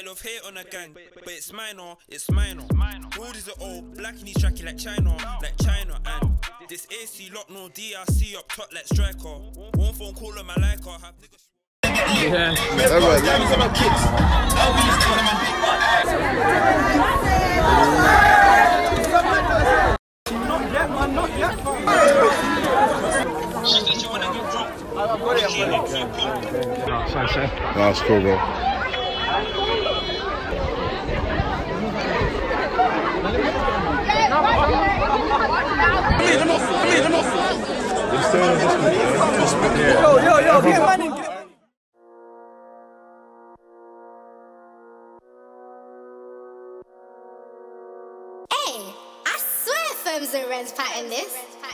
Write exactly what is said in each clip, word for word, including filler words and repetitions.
love hate on a gang, but it's minor, it's minor. Gold is it all, black and he's tracky like China, like China. And this A C lock, no D R C up top like striker. One phone call on my like her. Yeah. Everyone, diamonds on my kicks. Not yet, man, not yet. She said she wanna get drunk. I've got it, I've got it. No, sorry, sorry. No, it's cool, bro. Yo, yo, yo, get man in. Hey, I swear firms and rents pattern this.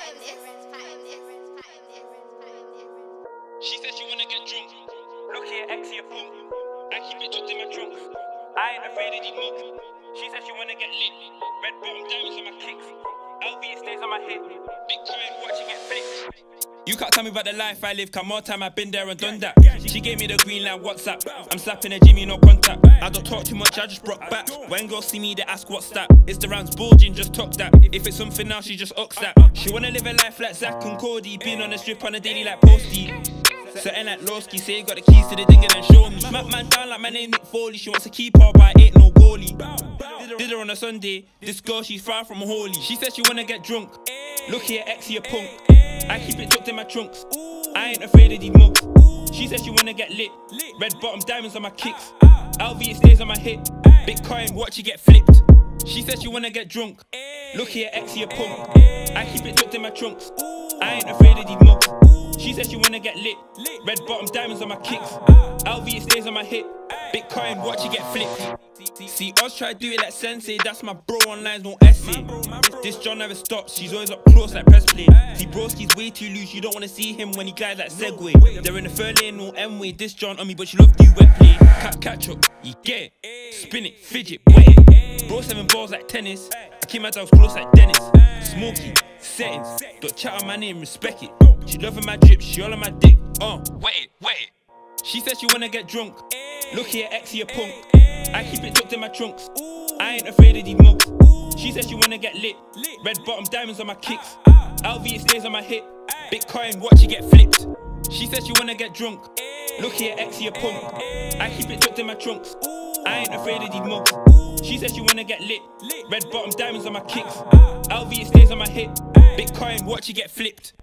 She said she wanna get drunk. Look here, X here, punk. I keep it tucked in my trunk. I ain't afraid of these mugs. She said she wanna get lit. Red bottom diamonds on my kicks. L V stays on my hip. Bitcoin watch it get flipped. You can't tell me about the life I live, cause more time I've been there and done that. She gave me the green line WhatsApp. I'm slapping a Jimmy, no contact. I don't talk too much, I just broke back. When girls see me, they ask what's that. It's the rounds bulging, just tuck that. If it's something else, she just ucks that. She wanna live a life like Zach and Cody, been on the strip on a daily like Posty. Something like Lowski, say you got the keys to the digger and show me. Smack man down like my name Nick Foley. She wants to keep her, but I ain't no goalie. Did her on a Sunday. This girl, she's far from holy. She said she wanna get drunk. Look here, X here, punk. I keep it tucked in my trunks. I ain't afraid of these mugs. She said she wanna get lit. Red bottom diamonds on my kicks. L V stays on my hip. Bitcoin watch it get flipped. She said she wanna get drunk. Look here, X here, punk. I keep it tucked in my trunks. I ain't afraid of these mugs. She said she wanna get lit. Red bottom diamonds on my kicks. L V stays on my hip. Bitcoin watch it get flipped. See us try to do it like Sensei. That's my bro online, no essay. This John never stops. She's always up close like press play. See broski's way too loose. You don't wanna see him when he glides like Segway. They're in the third lane, no M-way. This John on me, but she love do wet play. Catch, catch up, you get it. Spin it, fidget, wet it. Bro seven balls like tennis. I keep my dogs close like Dennis. Smoky, settings. Don't chat on my name, respect it. She loving my drip, she all on my dick. Uh, wet it, wet it. She said she wanna get drunk. Look here, X here, punk. I keep it tucked in my trunks. I ain't afraid of these mugs. She said she wanna get lit. Red bottom diamonds on my kicks. L V stays on my hip. Bitcoin watch it get flipped. She said she wanna get drunk. Look here, X here, punk. I keep it tucked in my trunks. I ain't afraid of these mugs. She said she wanna get lit. Red bottom diamonds on my kicks. L V stays on my hip. Bitcoin watch it get flipped.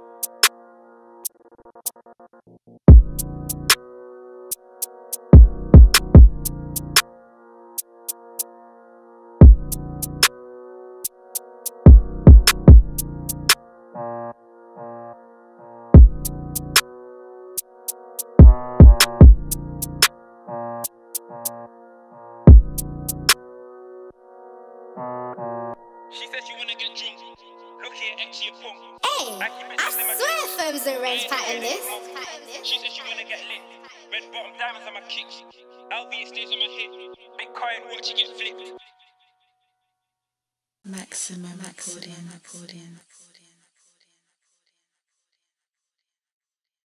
She said she wanna get drunk. Look here, X here, punk. Hey, I swear firms and rents pattern this. She said she wanna get lit. Red bottom diamonds on my kicks. L V stays on my hip. Bitcoin watch it get flipped. Maximum accordion, accordion.